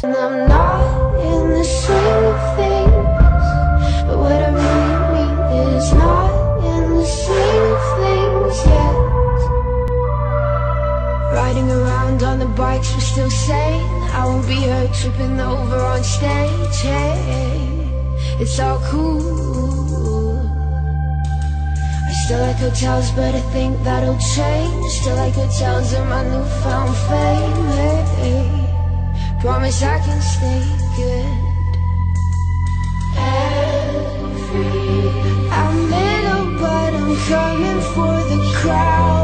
I'm not in the swing of things, but what I really mean is not in the swing of things yet. Riding around on the bikes, we're still sane. I won't be hurt tripping over on stage. Hey, it's all cool. I still like hotels, but I think that'll change. Still like hotels in my newfound fame. Hey, promise I can stay good. I'm little, but I'm coming for the crowd.